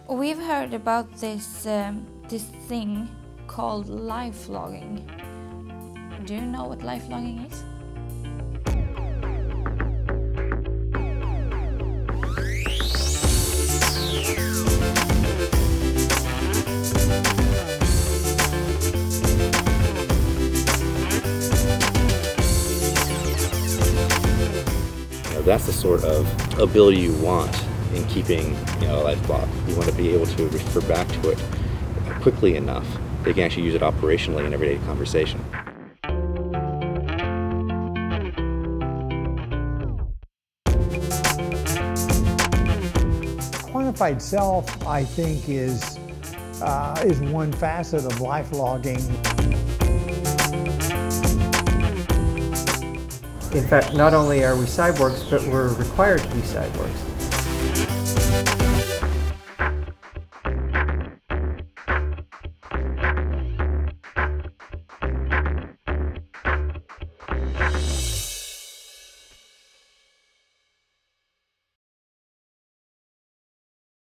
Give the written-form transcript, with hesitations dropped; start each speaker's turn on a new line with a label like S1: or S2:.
S1: We've heard about this thing called lifelogging. Do you know what lifelogging is?
S2: That's the sort of ability you want in keeping a life log. You want to be able to refer back to it quickly enough that you can actually use it operationally in everyday conversation.
S3: Quantified self, I think, is one facet of life logging.
S4: In fact, not only are we cyborgs, but we're required to be cyborgs.